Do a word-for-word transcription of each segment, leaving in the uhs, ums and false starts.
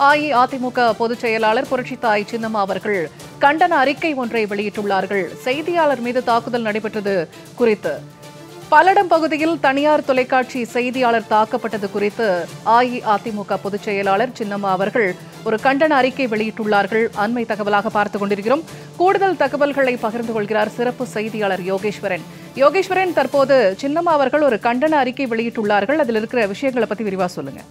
அஇஅதிமுக பொதுச் செயலாளர் புரட்சித்தாய் சின்னம்மா அவர்கள் கண்டன அறிக்கை ஒன்றை வெளியிட்டுள்ளார்கள். செய்தியாளர் மீது தாக்குதல் நடைபெற்றது குறித்து பல்லடம் பகுதியில் தனியார் தொலைக்காட்சி செய்தியாளர் தாக்கப்பட்டது குறித்து அஇஅதிமுக பொதுச் செயலாளர் சின்னம்மா அவர்கள் ஒரு கண்டன அறிக்கை வெளியிட்டுள்ளார்கள். அண்மை தகவலாக பார்த்துக் கொண்டிருக்கிறோம். கூடுதல் தகவல்களை பகிர்ந்து கொள்கிறார் சிறப்பு செய்தியாளர் யோகேஸ்வரன். யோகேஸ்வரன், தற்போது சின்னம்மா அவர்கள் ஒரு கண்டன அறிக்கை வெளியிட்டுள்ளார்கள். அதில் இருக்கிற விஷயங்களை பத்தி விரிவா சொல்லுங்க.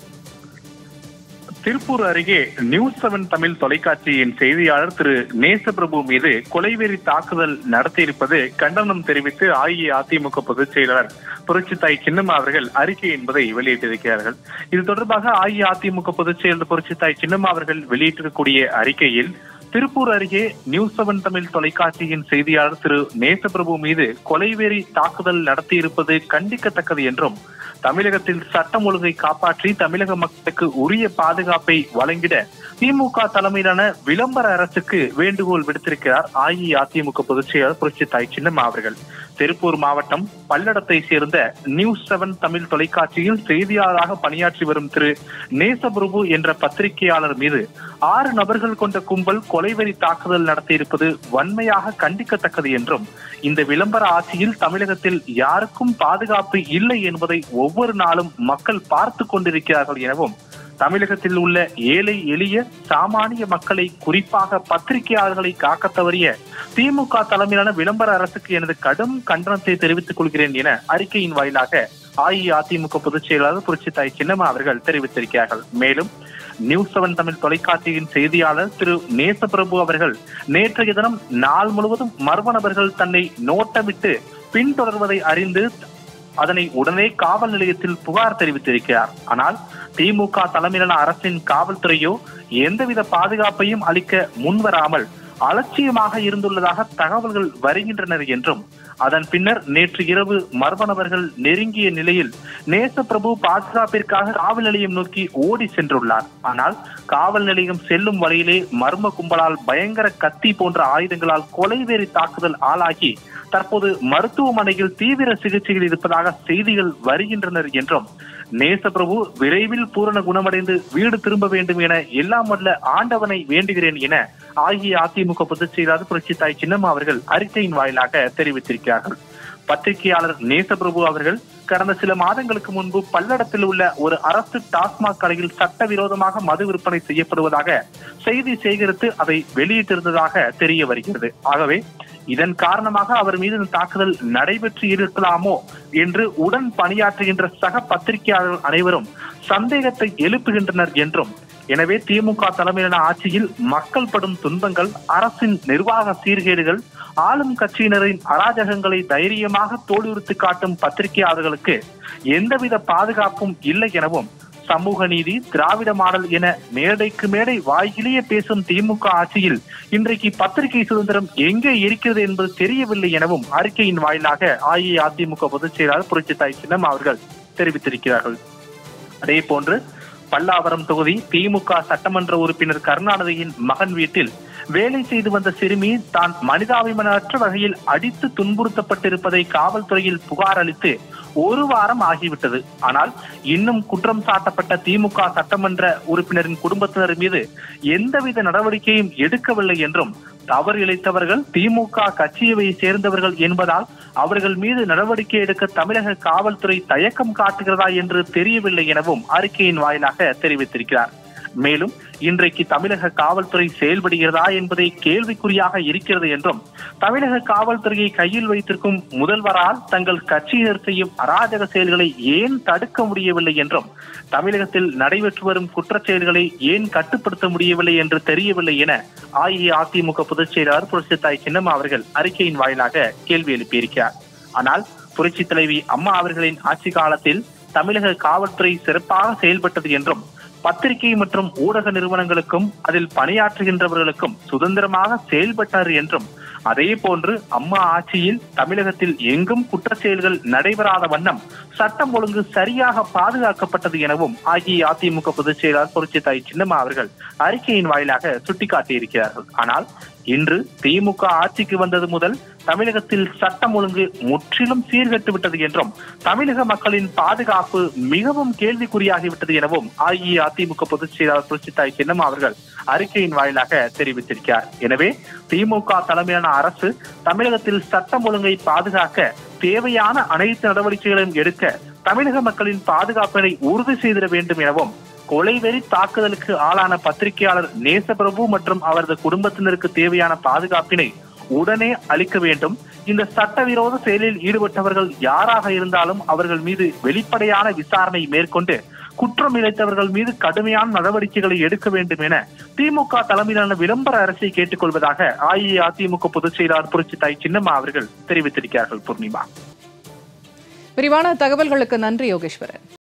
திருப்பூர் அருகே நியூஸ் செவன் தமிழ் தொலைக்காட்சியின் செய்தியாளர் திரு நேசபிரபு மீது கொலைவெறி தாக்குதல் நடத்தியிருப்பது கண்டனம் தெரிவித்து அஇஅதிமுக பொதுச் செயலாளர் புரட்சித்தாய் சின்னம்மா அவர்கள் அறிக்கை என்பதை வெளியிட்டிருக்கிறார்கள். இது தொடர்பாக அஇஅதிமுக பொதுச் செயலாளர் புரட்சித்தாய் சின்னம்மா அவர்கள் வெளியிட்டிருக்கக்கூடிய அறிக்கையில், திருப்பூர் அருகே நியூஸ் செவன் தமிழ் தொலைக்காட்சியின் செய்தியாளர் திரு நேசபிரபு மீது கொலைவெறி தாக்குதல் நடத்தியிருப்பது கண்டிக்கத்தக்கது என்றும், தமிழகத்தில் சட்டம் ஒழுங்கை காப்பாற்றி தமிழக மக்களுக்கு உரிய பாதுகாப்பை வழங்கிட திமுக தலைமையிலான விளம்பர அரசுக்கு வேண்டுகோள் விடுத்திருக்கிறார் அஇஅதிமுக பொதுச் செயலாளர் புரட்சித்தாய் சின்னம்மா அவர்கள். திருப்பூர் மாவட்டம் பல்லடத்தை சேர்ந்த நியூஸ் செவன் தமிழ் தொலைக்காட்சியில் செய்தியாளராக பணியாற்றி வரும் திரு நேசபிரபு என்ற பத்திரிகையாளர் மீது ஆறு நபர்கள் கொண்ட கும்பல் கொலைவெறி தாக்குதல் நடத்தியிருப்பது வன்மையாக கண்டிக்கத்தக்கது என்றும், இந்த விளம்பர ஆட்சியில் தமிழகத்தில் யாருக்கும் பாதுகாப்பு இல்லை என்பதை ஒவ்வொரு நாளும் மக்கள் பார்த்து கொண்டிருக்கிறார்கள் எனவும், தமிழகத்தில் உள்ள ஏழை எளிய சாமானிய மக்களை, குறிப்பாக பத்திரிகையாளர்களை காக்க தவறிய திமுக தலைமையிலான விளம்பர அரசுக்கு எனது கடும் கண்டனத்தை தெரிவித்துக் கொள்கிறேன் என அறிக்கையின் வாயிலாக அஇஅதிமுக பொதுச் செயலாளர் புரட்சித்தாய் சின்னம்மா அவர்கள் தெரிவித்திருக்கிறார்கள். மேலும் நியூஸ் செவன் தமிழ் தொலைக்காட்சியின் செய்தியாளர் திரு நேசபிரபு அவர்கள் நேற்றைய தினம் நாள் முழுவதும் மர்ம நபர்கள் தன்னை நோட்டமிட்டு பின்தொடர்வதை அறிந்து அதனை உடனே காவல் நிலையத்தில் புகார் தெரிவித்திருக்கிறார். ஆனால் திமுக தலைமையிலான அரசின் காவல்துறையோ எந்தவித பாதுகாப்பையும் அளிக்க முன்வராமல் அலட்சியமாக இருந்துள்ளதாக தகவல்கள் வருகின்றனர் என்றும், அதன் பின்னர் நேற்று இரவு மர்ம நபர்கள் நெருங்கிய நிலையில் நேசபிரபு பாதுகாப்பிற்காக காவல் நிலையம் நோக்கி ஓடி சென்றுள்ளார். ஆனால் காவல் நிலையம் செல்லும் வழியிலே மர்ம கும்பலால் பயங்கர கத்தி போன்ற ஆயுதங்களால் கொலைவெறி தாக்குதல் ஆளாகி தற்போது மருத்துவமனையில் தீவிர சிகிச்சையில் இருப்பதாக செய்திகள் வருகின்றனர் என்றும், நேசபிரபு விரைவில் பூரண குணமடைந்து வீடு திரும்ப வேண்டும் என எல்லாம் வல்ல ஆண்டவனை வேண்டுகிறேன் என அஇஅதிமுக பொதுச் செயலாளர் புரட்சித்தாய் சின்னம்மா அவர்கள் அறிக்கையின் வாயிலாக தெரிவித்திருக்கிறார்கள். பத்திரிகையாளர் நேசபிரபு அவர்கள் கடந்த சில மாதங்களுக்கு முன்பு பல்லடத்தில் உள்ள ஒரு அரசு டாஸ்மாக் கடையில் சட்டவிரோதமாக மது விற்பனை செய்யப்படுவதாக செய்தி சேகரித்து அதை வெளியிட்டிருந்ததாக தெரிய வருகிறது. ஆகவே இதன் காரணமாக அவர் மீது தாக்குதல் நடைபெற்று இருக்கலாமோ என்று உடன் பணியாற்றுகின்ற சக பத்திரிகையாளர்கள் அனைவரும் சந்தேகத்தை எழுப்புகின்றனர் என்றும், எனவே திமுக தலைமையிலான ஆட்சியில் மக்கள் படும் துன்பங்கள், அரசின் நிர்வாக சீர்கேடுகள், ஆளும் கட்சியினரின் அராஜகங்களை தைரியமாக தோலுரித்து காட்டும் பத்திரிகையாளர்களுக்கு எந்தவித பாதுகாப்பும் இல்லை எனவும், சமூக நீதி, திராவிட மாடல் என மேடைக்கு மேடை வாய்கிலேயே பேசும் திமுக ஆட்சியில் இன்றைக்கு பத்திரிகை சுதந்திரம் எங்கே இருக்கிறது என்பது தெரியவில்லை எனவும் அறிக்கையின் வாயிலாக அஇஅதிமுக பொதுச் செயலாளர் புரட்சித்தாய் சின்னம்மா அவர்கள் தெரிவித்திருக்கிறார்கள். அதே போன்று பல்லாவரம் தொகுதி திமுக சட்டமன்ற உறுப்பினர் கருணாநிதியின் மகன் வீட்டில் வேலை செய்து வந்த சிறுமி தான் மனிதாபிமானமற்ற வகையில் அடித்து துன்புறுத்தப்பட்டிருப்பதை காவல்துறையில் புகார் அளித்து ஒரு வாரம் ஆகிவிட்டது. ஆனால் இன்னும் குற்றம் சாட்டப்பட்ட திமுக சட்டமன்ற உறுப்பினரின் குடும்பத்தினர் மீது எந்தவித நடவடிக்கையும் எடுக்கவில்லை என்றும், தவறு இழைத்தவர்கள் திமுக கட்சியை சேர்ந்தவர்கள் என்பதால் அவர்கள் மீது நடவடிக்கை எடுக்க தமிழக காவல்துறை தயக்கம் காட்டுகிறதா என்று தெரியவில்லை எனவும் அறிக்கையின் வாயிலாக தெரிவித்திருக்கிறார். மேலும் இன்றைக்கு தமிழக காவல்துறை செயல்படுகிறதா என்பதை கேள்விக்குறியாக இருக்கிறது என்றும், தமிழக காவல்துறையை கையில் வைத்திருக்கும் முதல்வரால் தங்கள் கட்சியினர் செய்யும் அராஜக செயல்களை ஏன் தடுக்க முடியவில்லை என்றும், தமிழகத்தில் நடைபெற்று வரும் குற்றச் செயல்களை ஏன் கட்டுப்படுத்த முடியவில்லை என்று தெரியவில்லை என அஇஅதிமுக பொதுச் செயலாளர் புரட்சித்தாய் சின்னம்மா அவர்கள் அறிக்கையின் வாயிலாக கேள்வி எழுப்பியிருக்கிறார். ஆனால் புரட்சி தலைவி அம்மா அவர்களின் ஆட்சி காலத்தில் தமிழக காவல்துறை சிறப்பாக செயல்பட்டது என்றும், பத்திரிகை மற்றும் ஊடக நிறுவனங்களுக்கும் அதில் பணியாற்றுகின்றவர்களுக்கும் சுதந்திரமாக செயல்பட்டார் என்றும், அதே போன்று அம்மா ஆட்சியில் தமிழகத்தில் எங்கும் குற்றச் செயல்கள் நடைபெறாத வண்ணம் சட்டம் ஒழுங்கு சரியாக பாதுகாக்கப்பட்டது எனவும் அஇஅதிமுக பொதுச் செயலாளர் புரட்சித்தாய் சின்னம்மா அவர்கள் அறிக்கையின் வாயிலாக சுட்டிக்காட்டியிருக்கிறார்கள். ஆனால் இன்று திமுக ஆட்சிக்கு வந்தது முதல் தமிழகத்தில் சட்டம் ஒழுங்கு முற்றிலும் சீர்கெட்டு விட்டது என்றும் தமிழக மக்களின் பாதுகாப்பு மிகவும் கேள்விக்குறியாகிவிட்டது எனவும் அஇஅதிமுக பொதுச் செயலாளர் புரட்சித்தாய் சின்னம்மா அவர்கள் அறிக்கையின் வாயிலாக தெரிவித்திருக்கிறார். எனவே திமுக தலைமையிலான அரசு தமிழகத்தில் சட்டம் ஒழுங்கை பாதுகாக்க தேவையான அனைத்து நடவடிக்கைகளையும் எடுக்க தமிழக மக்களின் பாதுகாப்பினை உறுதி செய்திட வேண்டும் எனவும் கொலைவெறி தாக்குதலுக்கு ஆளான பத்திரிகையாளர் நேசப்பிரபு மற்றும் அவரது குடும்பத்தினருக்கு தேவையான பாதுகாப்பினை உடனே அளிக்க வேண்டும். இந்த சட்டவிரோத செயலில் ஈடுபட்டவர்கள் யாராக இருந்தாலும் அவர்கள் மீது வெளிப்படையான விசாரணை மேற்கொண்டு குற்றம் இழைத்தவர்கள் மீது கடுமையான நடவடிக்கைகளை எடுக்க வேண்டும் என திமுக தலைமையிலான விளம்பர அரசை கேட்டுக் கொள்வதாக அஇஅதிமுக பொதுச் செயலாளர் புரட்சித்தாய் சின்னம்மா அவர்கள் தெரிவித்திருக்கிறார்கள். பூர்ணிமா, விரிவான தகவல்களுக்கு நன்றி யோகேஸ்வரன்.